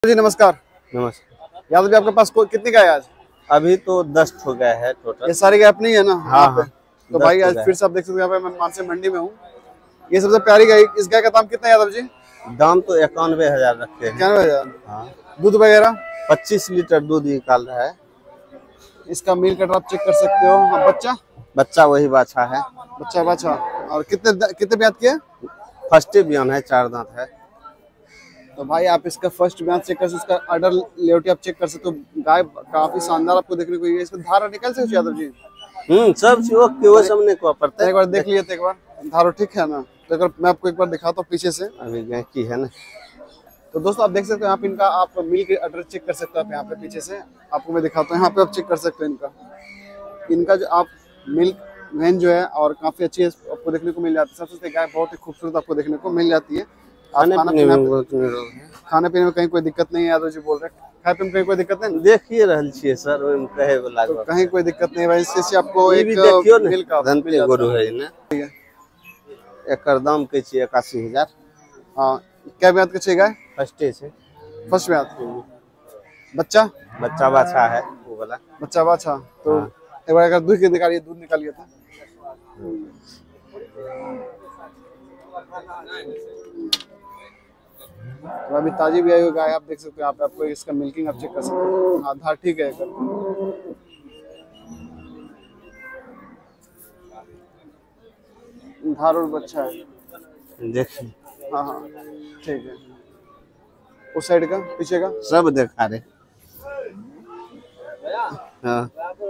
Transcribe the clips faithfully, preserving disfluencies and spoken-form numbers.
जी नमस्कार। नमस्कार। यादव जी आपके पास को- कितनी गाय है आज? अभी तो दस हो गया है टोटल। ये सारी गाय अपनी है ना? हाँ हाँ। तो भाई आज फिर से आप देख सकते हैं यहाँ पे मैं मानसी मंडी में हूँ। ये सबसे प्यारी गाय, इस गाय का दाम कितना है यादव जी? दाम तो इक्यानवे हजार रखे हैं। इक्यानवे हजार। हाँ। दूध वगैरह पच्चीस लीटर दूध निकाल रहा है। इसका मिल्क कटर आप चेक कर सकते हो। हाँ, बच्चा बच्चा वही बाछा है। बच्चा बाछा। और कितने कितने ब्यात के? फर्स्ट बियान है, चार दांत है। तो भाई आप इसका फर्स्ट ब्यात चेक कर सकते हो, इसका अडर लेवटी आप चेक कर सकते हो। गाय काफी शानदार आपको देखने को ये इसका धारा निकल सकती है यादव जी। हम्म सब चीज ओके, वो सामने को पड़ता है। एक बार देख लिए तो एक बार धारो ठीक है ना? तो अगर मैं आपको एक बार दिखाता हूँ पीछे से। अभी गाय की है ना। तो दोस्तों आप देख सकते हो यहाँ पे इनका आप मिल्क एड्रेस चेक कर सकते हो। आप यहाँ पे पीछे से आपको मैं दिखाता हूँ, यहाँ पे आप चेक कर सकते हो इनका इनका जो आप मिल्क वैन जो है और काफी अच्छी आपको देखने को मिल जाती है। सबसे गाय बहुत ही खूबसूरत आपको देखने को मिल जाती है। खाने खाना पीने पीना में खाने पीने में कहीं कोई दिक्कत नहीं है यादव जी बोल रहे हैं। खाने पीने में कहीं कोई दिक्कत नहीं? देखिए रहल छिए सर, ओहिमे कहे वाला तो कहीं कोई दिक्कत नहीं है भाई। इससे आपको ये एक भी देखियो ना, मिल्क का धनते गोरु है ना। एकर दाम के छिए इक्यासी हजार। हाँ, क्या ब्यात के छह गाय? फर्स्टे से फर्स्ट ब्यात। बच्चा बच्चा बाछा है वो वाला। बच्चा बाछा। तो हाँ। एक बार अगर दूध के निकालिए, दूध निकालिए तो तो अभी ताजी भी आई हुई गाय आप देख सकते हो। यहाँ पे आपको इसका मिल्किंग आप चेक कर सकते हो। हाँ, धार ठीक है। धार और बच्चा है। देखिए। हाँ हाँ ठीक है। उस साइड का पीछे का सब दिखा रहे। हाँ।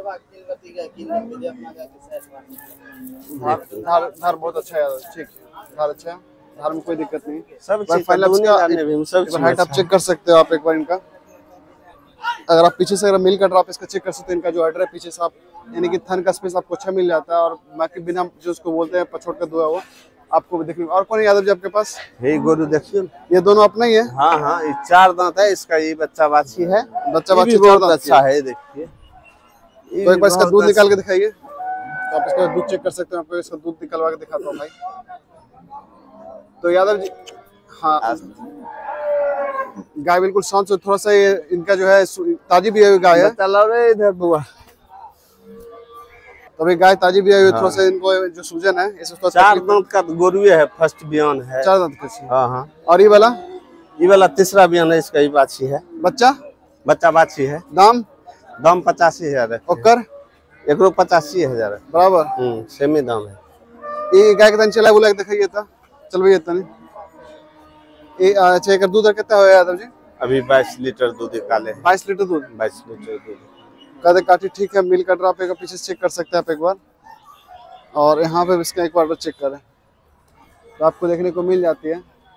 धार धार धार बहुत अच्छा है। ठीक है, धार अच्छा है। धार में कोई दिक्कत नहीं। सब चीज फाइनल हाइट आप चेक कर सकते हो आप एक बार इनका। अगर आप पीछे से अगर मिल कर आप इसका चेक कर सकते हैं। इनका जो ऑर्डर है पीछे से आप यानी कि थन का स्पेस आपको अच्छा मिल जाता है। और बाकी बिना जो उसको बोलते हैं पछोट का दुआ वो आपको देखने। और कौन है यादव जी आपके पास? यही गोरु देखियो। ये दोनों अपना ही है? हाँ हाँ, ये चार दांत है। इसका ये बच्चा बाछी है। बच्चा बाछी बहुत अच्छा है, देखिए। तो एक बार इसका दूध निकाल के दिखाइए। तो आप इसका दूध चेक कर सकते हैं। आपको इसका दूध निकलवा के दिखाता हूँ भाई। तो यादव जी हाँ, गाय बिल्कुल शांत से थोड़ा सा ये इनका जो है ताजी भी गाय है। चलो रे इधर बुआ। तो अभी गाय ताजी भी आई हुई। थोड़ा सा इनको जो सूजन है इस उसको चार दांत का गोरु है, फर्स्ट बियान है। चार दांत का। हाँ हाँ। और ये वाला ये वाला तीसरा बियान है। इसका ये बाछी है। बच्चा बच्चा बाछी है। दाम दाम पचासी हजार है। ओकर एक पचासी हजार है बराबर। हम्म सेमी दाम है। ये गाय का चला बुला के दिखाइए था। चल भैया तनी ये अच्छा एक दूध कितना है यादव जी? अभी बाईस लीटर दूध निकाले। बाईस लीटर दूध। बाईस लीटर दूध कहते काटी ठीक है। मिल कटर आप एक पीछे चेक कर सकते हैं आप एक बार। और यहाँ पे इसका एक बार चेक करें तो आपको देखने को मिल जाती है।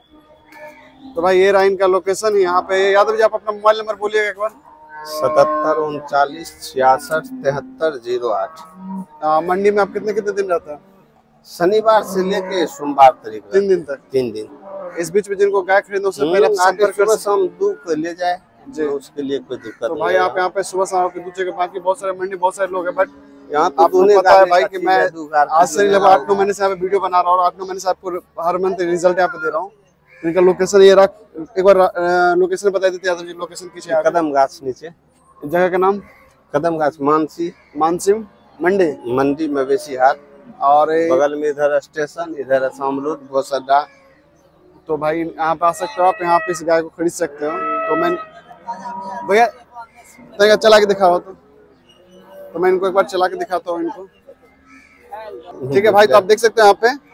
तो भाई ये रहा इनका लोकेशन। यहाँ पे यादव जी आप अपना मोबाइल नंबर बोलिएगा एक बार। सतहत्तर उनचालीस छियासठ तिहत्तर जीरो आठ। मंडी में आप कितने कितने दिन रहते हैं? शनिवार से लेके सोमवार तक। तीन दिन तक। तीन दिन। इस बीच में जिनको गाय खरीदने उससे पहले आप संपर्क कर सकते हम दूध को ले जाए जी, तो उसके लिए कोई दिक्कत तो भाई आप यहाँ पे सुबह शाम के दूसरे के बाकी बहुत सारे मंडी बहुत सारे लोग हैं। बट यहाँ तो आपको पता है भाई कि मैं आज से लगभग आठ नौ महीने से यहाँ पे वीडियो बना रहा हूँ और आठ नौ महीने से आपको हर मंथ रिजल्ट यहाँ पे दे रहा हूँ। इनका लोकेशन ये रहा। एक बार लोकेशन बता देते यादव जी। लोकेशन किसी कदम गाछ नीचे जगह का नाम? कदम गाछ मानसी मानसी मंडी मंडी मवेशी हाट। और बगल में इधर स्टेशन, इधर शामरूद बस अड्डा। तो भाई यहाँ पे आ सकते हो आप। यहाँ पे इस गाय को खरीद सकते हो। तो मैं भैया तो चला के दिखाओ तो तो मैं इनको एक बार चला के दिखाता हूँ इनको। ठीक है भाई। तो आप देख सकते हो यहाँ पे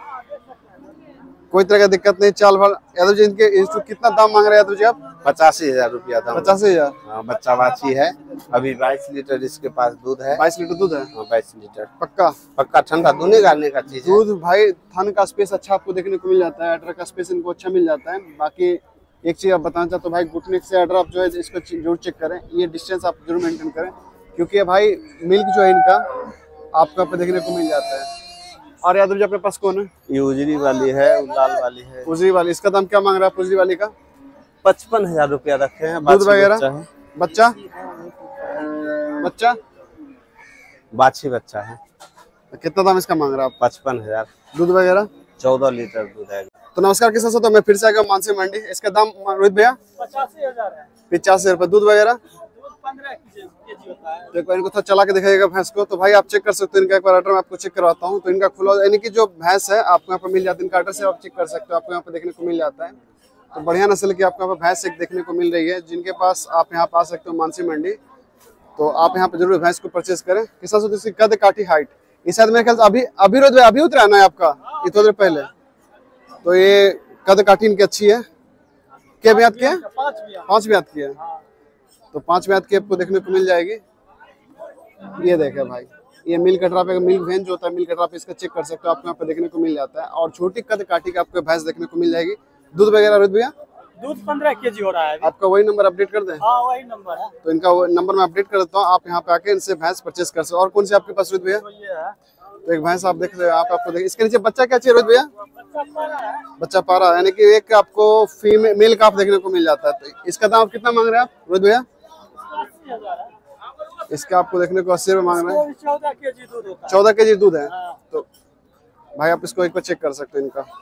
कोई तरह का दिक्कत नहीं। चाल भर यादव जी इनके इसको कितना दाम मांग रहे हैं यादव जी आप? पचासी हजार रुपया दाम। पचासी हजार। हाँ, बच्चा बाछी है। अभी बाईस लीटर इसके पास दूध है। बाईस लीटर दूध है? हाँ, बाईस लीटर पक्का पक्का ठंडा दूने गालने का चीज दूध। भाई थन का स्पेस अच्छा आपको देखने को मिल जाता है। अडर का स्पेस इनको अच्छा मिल जाता है। बाकी एक चीज आप बताना चाहते हो भाई, घुटने से अडर आप जो है इसको जरूर चेक करें। ये डिस्टेंस आप जरूर मेंटेन करें क्योंकि भाई मिल्क जो है इनका आपको पे देखने को मिल जाता है। और यादव जी अपने पास कौन है? ये उजरी वाली है, लाल वाली है। उजरी वाली। इसका दाम क्या मांग रहा है उजरी वाली का? पचपन हजार रुपया रखे हैं। दूध वगैरह? बच्चा बच्चा बाछी बच्चा है। कितना दाम इसका मांग रहा है आप? पचपन हजार। दूध वगैरह? चौदह लीटर दूध है। तो नमस्कार किसान साथियों, तो मैं फिर से आ गया मानसी मंडी। इसका दाम रोहित भैया पचासी हजार है। पिचासी रुपए। दूध वगैरह पंद्रह केजी होता है। तो एक बार इनको थोड़ा चला के दिखाइएगा भैंस को। तो भाई आप चेक कर सकते हो, इनका एक बार ऑर्डर मैं आपको चेक करवाता हूँ। तो इनका खुला यानी कि जो भैंस है आपको यहाँ पर मिल जाती है, इनका ऑर्डर से आप चेक कर सकते हो, आपको यहाँ पर देखने को मिल जाता है। तो बढ़िया नस्ल की आपको यहाँ पर भैंस एक देखने को मिल रही है, जिनके पास आप यहाँ पर आ सकते हो मानसी मंडी। तो आप यहाँ पे जरूर भैंस को परचेज करें। किसान साथियों इसकी कद काठी हाइट इस शायद मेरे ख्याल से अभी अभी रोज अभी उतरा ना आपका ये थोड़ी देर पहले। तो ये कद काठी इनकी अच्छी है। क्या ब्यात की है? पांच ब्यात की है। तो पांच ब्यात की आपको देखने को मिल जाएगी। ये देखे भाई, ये मिल कटरा पे मिल्क वैन जो होता है, मिल कटरा पे इसका चेक कर सकते हो, आपको यहाँ पे देखने को मिल जाता है। और छोटी कद काठी का आपको भैंस देखने को मिल जाएगी। दूध वगैरह रोहित भैया दूध पंद्रह केजी हो रहा है। आपका वही नंबर अपडेट कर दें? हाँ वही नंबर है। तो इनका नंबर मैं अपडेट कर देता हूँ, आप यहाँ पे आके इनसे भैंस परचेज कर सकते हो। और कौन सी आपके पास रोहित भैया? तो ये है। तो एक भैंस आप देख रहे हो, आप आपको देख, इसके नीचे बच्चा क्या चाहिए रोहित भैया? बच्चा पारा, यानी कि एक आपको फीमेल मेल का आप देखने को मिल जाता है। तो इसका दाम आप कितना मांग रहे हैं आप रोहित भैया? इसका आपको देखने को अस्सी रुपए मांग रहे हैं। चौदह केजी दूध होता है। चौदह केजी दूध है। तो भाई आप इसको एक बार चेक कर सकते हो। इनका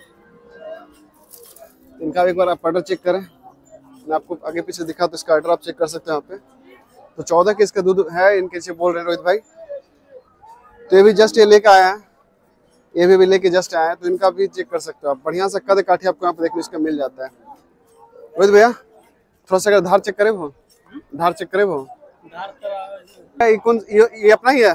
इनका एक बार आप ऑर्डर चेक करें। मैं आपको आगे पीछे दिखा तो इसका ऑर्डर आप चेक कर सकते हैं यहाँ पे। तो चौदह के इसका दूध है, इनके से बोल रहे हैं रोहित भाई। तो ये भी जस्ट ये लेके आया है, ये भी, भी लेके जस्ट आया है। तो इनका भी चेक कर सकते हो आप। बढ़िया सा कद काठी आपको यहाँ पे देखने इसका मिल जाता है। रोहित भैया थोड़ा सा अगर धार चेक करे वो धार चेक करे वो ये कौन ये, ये अपना ही है?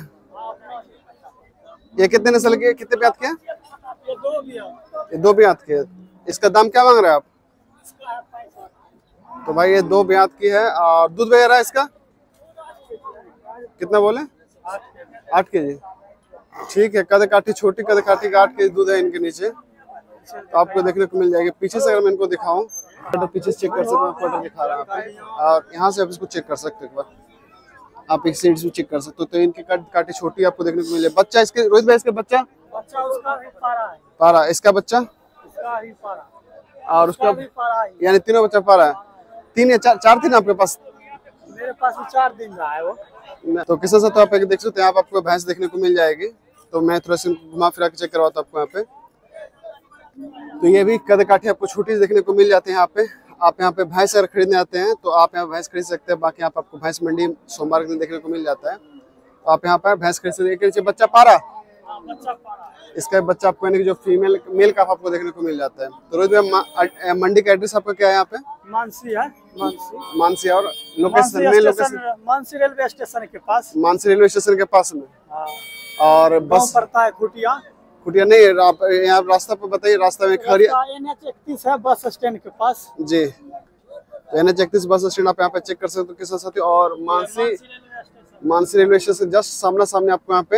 ये कितने नस्ल के कितने ब्यात के? ये दो ब्यात के। इसका दाम क्या मांग रहे हैं आप? तो भाई ये दो ब्यात की है। और दूध वगैरह इसका कितना बोले? आठ के जी। ठीक है, कद काठी छोटी कद काठी का आठ के जी दूध है इनके नीचे। तो आपको देखने को मिल जाएगी। पीछे से अगर मैं इनको दिखाऊं तो पीछे से चेक कर सकते हो, फोटो दिखा रहा है और यहाँ से आप इसको चेक कर सकते हो। एक बार आप एक साइड से चेक कर सकते हो। तो इनकी कद काठी छोटी आपको देखने को मिले। बच्चा इसके रोहित भाई, इसका बच्चा बच्चा उसका भी पारा है। पारा, इसका बच्चा उसका ही पारा और उसका भी पारा है। यानी तीनों बच्चा पारा है। तीन या चार, चार दिन आपके पास? मेरे पास भी चार दिन रहा है वो। तो किसान साथ आप देख सकते हैं, आप आपको भैंस देखने को मिल जाएगी। तो मैं थोड़ा सा घुमा फिरा के चेक करवाता हूँ आपको यहाँ पे। तो ये भी कद काठी आपको छोटी देखने को मिल जाती है यहाँ पे। आप यहाँ पे भैंस अगर खरीदने आते हैं तो आप यहाँ भैंस खरीद सकते हैं। बाकी आप आपको भैंस मंडी सोमवार के दिन देखने को मिल जाता है। तो आप यहाँ पे भैंस खरीद सकते हैं। बच्चा पारा, इसका बच्चा आपको यानी कि जो फीमेल मेल का आपको देखने को मिल जाता है। तो रोहित भैया मंडी का एड्रेस आपका क्या है यहाँ पे? मानसी है। मानसी मानसी और location main location Mansi railway station के पास। मानसी रेलवे स्टेशन के पास में। और बस पड़ता है खुटिया। खुटिया नहीं, आप यहाँ रास्ता पे बताइए। रास्ता में खरिया एन एच इकतीस है बस स्टैंड के पास जी। तो एन एच इकतीस बस स्टैंड आप यहाँ पे चेक कर सकते हो किसान साथी। और Mansi Mansi railway station just सामने सामने आपको यहाँ पे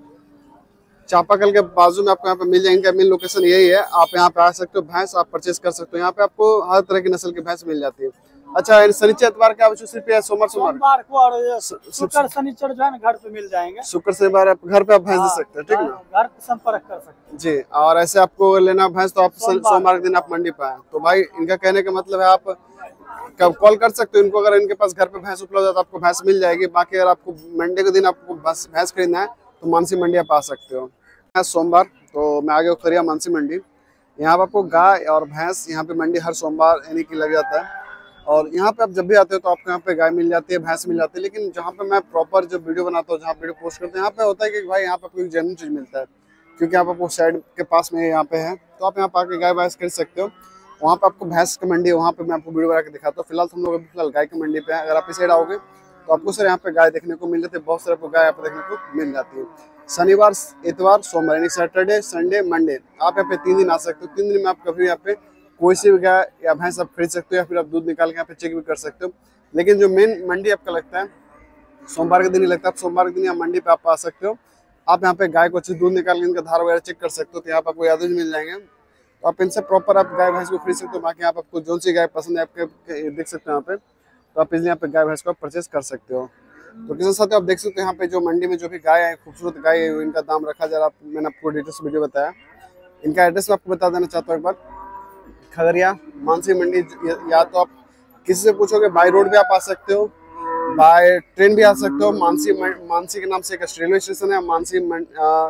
चापाकल के बाजू में आपको यहाँ पे मिल जाएंगे। इनका मेन लोकेशन यही है। आप यहाँ पे आ सकते हो, भैंस आप परचेज कर सकते हो। यहाँ पे आपको हर तरह की नस्ल की भैंस मिल जाती है। अच्छा, शनिचर एतवार क्या सिर्फ सोमवार सोमवार को और शुक्र शनिचर जो है ना घर पे मिल जाएंगे। शुक्र शनिवार आप घर पे आप भैंस दे सकते हैं, ठीक है ना? घर पे संपर्क कर सकते हैं जी। और ऐसे आपको लेना भैंस तो आप सोमवार के दिन आप मंडी पे आए। तो भाई इनका कहने का मतलब है आप कब कॉल कर सकते हो इनको। अगर इनके पास घर पे भैंस उपलब्ध है तो आपको भैंस मिल जाएगी। बाकी अगर आपको मंडे के दिन आपको भैंस खरीदना है तो मानसी मंडी आप आ सकते हो। सोमवार तो मैं आ गया खरिया मानसी मंडी। यहाँ पे आपको गाय और भैंस यहाँ पे मंडी हर सोमवार यानी कि लग जाता है। और यहाँ पे आप जब भी आते हो तो आपको यहाँ पे गाय मिल जाती है, भैंस मिल जाती है। लेकिन जहाँ पे मैं प्रॉपर जब वीडियो बनाता हूँ, जहाँ वीडियो पोस्ट करते हैं, यहाँ पे होता है कि भाई यहाँ पे आपको एक जेन्युइन चीज मिलता है, क्योंकि यहाँ पे आपको साइड के पास में यहाँ पे है। तो आप यहाँ पे आके गाय भैंस खरीद सकते हो। वहाँ पे आपको भैंस की मंडी है, वहाँ पे मैं आपको वीडियो बना के दिखाता हूँ। फिलहाल हम लोग फिलहाल गाय की मंडी पे हैं। अगर आप इस साइड आओगे तो आपको सर यहाँ पे गाय देखने को मिल जाती है। बहुत सारे आपको गाय यहाँ पे देखने को मिल जाती है। शनिवार इतवार सोमवार यानी सैटरडे संडे मंडे आप यहाँ पे तीन दिन आ सकते हो। तीन दिन में आप कभी यहाँ पे कोई सी भी गाय या भैंस आप खरीद सकते हो, या फिर आप दूध निकाल के यहाँ पे चेक भी कर सकते हो। लेकिन जो मेन मंडी आपका लगता है सोमवार के दिन ही लगता है। आप सोमवार के दिन यहाँ मंडी पे आप आ सकते हो। आप यहाँ पे गाय को अच्छे दूध निकाल के इनका धार वगैरह चेक कर सकते हो। तो यहाँ पे आपको यादव मिल जाएंगे। तो आप इनसे प्रॉपर आप गाय भैंस को खरीद सकते हो। बाकी आप आपको जो सी गाय पसंद है आपके देख सकते हो यहाँ पे, तो आप इसलिए यहाँ पे गाय भैंस को परचेज कर सकते हो। तो किसान साथियों आप देख सकते हो यहाँ पे जो मंडी में जो भी गाय है, खूबसूरत गाय है, इनका दाम रखा जा रहा है। मैंने आपको डिटेल्स वीडियो बताया। इनका एड्रेस मैं आपको बता देना चाहता हूँ एक बार। खगड़िया मानसी मंडी, या तो आप किसी से पूछोगे बाय रोड भी आप आ सकते हो, बाय ट्रेन भी आ सकते हो। मानसी मानसी के नाम से एक रेलवे स्टेशन है, मानसी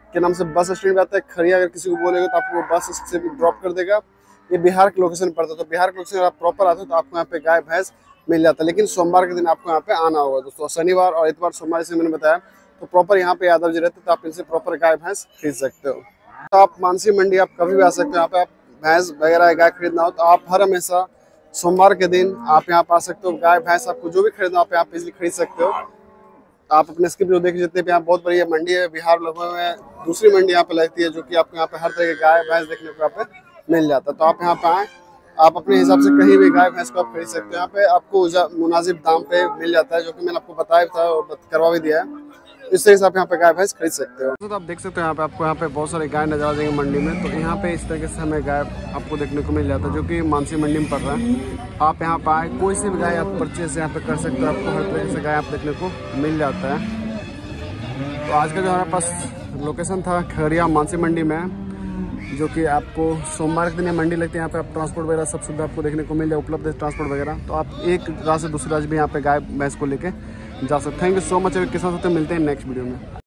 के नाम से बस स्टैंड पे आता है। खड़िया अगर किसी को बोलेगा तो आपको बस से भी ड्रॉप कर देगा। ये बिहार के लोकेशन पड़ता है, तो बिहार के लोकेशन आप प्रॉपर आते हो तो आपको यहाँ पे गाय भैंस मिल जाता है। लेकिन सोमवार के दिन आपको यहाँ पे आना होगा दोस्तों। शनिवार और इतवार सोमवार से मैंने बताया, तो प्रॉपर यहाँ पे यादव जी रहते तो आप इनसे प्रॉपर गाय भैंस खरीद सकते हो। तो आप मानसी मंडी आप कभी भी आ सकते हो। यहाँ पे आप भैंस वगैरह गाय खरीदना हो तो आप हर हमेशा सोमवार के दिन आप यहाँ पे आ सकते हो। गाय भैंस आपको जो भी खरीदना हो आप यहाँ पे इजिली खरीद सकते हो। आप अपने स्किप जो देख जितने पे यहाँ बहुत बड़ी मंडी है बिहार लोगों में, दूसरी मंडी यहाँ पे लगती है जो कि आपको यहाँ पे हर तरह के गाय भैंस देखने को यहाँ पे मिल जाता है। तो आप यहाँ पे आए, आप अपने हिसाब से कहीं भी गाय भैंस को आप खरीद सकते हो। यहाँ पे आपको मुनासिब दाम पे मिल जाता है, जो कि मैंने आपको बताया था और करवा भी दिया है। इससे हिसाब से यहाँ पे गाय भैंस खरीद सकते हो। तो आप देख सकते हो यहाँ पे आपको यहाँ पे बहुत सारे गाय नजर आ जाएंगे मंडी में। तो यहाँ पे इस तरीके से हमें गाय आपको देखने को मिल जाता है, जो कि मानसी मंडी में पड़ रहा है। आप यहाँ पे आए, कोई सी भी गाय आप परचेज यहाँ पे कर सकते हो। आपको हर तरीके से गाय आप देखने को मिल जाता है। तो आज का जो हमारे पास लोकेशन था खड़िया मानसी मंडी में, जो कि आपको सोमवार के दिन मंडी लगती है। यहाँ पे आप ट्रांसपोर्ट वगैरह सब सुविधा आपको देखने को मिल जाए, उपलब्ध है ट्रांसपोर्ट वगैरह। तो आप एक राज्य से दूसरे राज्य भी यहाँ पे गाय भैंस को लेके जा सकते हैं। Thank you so much. किसान साथियों मिलते हैं नेक्स्ट वीडियो में।